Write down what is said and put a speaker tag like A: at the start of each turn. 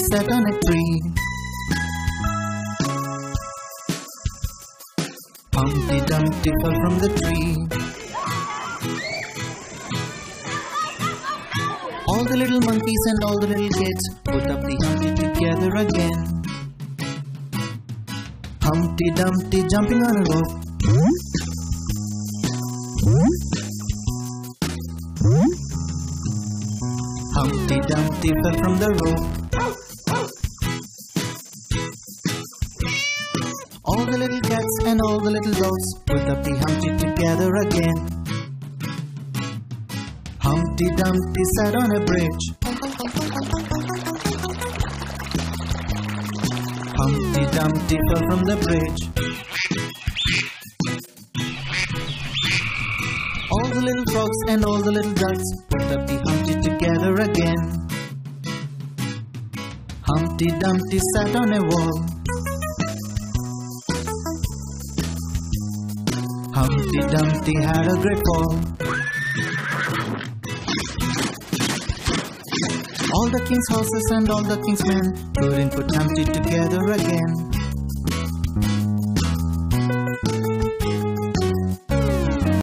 A: sat on a tree. Humpty Dumpty fell from the tree. All the little monkeys and all the little kids put up the Humpty together again. Humpty Dumpty jumping on a rope. Humpty Dumpty fell from the rope. All the little cats and all the little dogs put up the Humpty together again. Humpty Dumpty sat on a bridge. Humpty Dumpty fell from the bridge. All the little frogs and all the little ducks put up the Humpty together again. Humpty Dumpty sat on a wall. Humpty Dumpty had a great fall. All the king's horses and all the king's men couldn't put Humpty together again.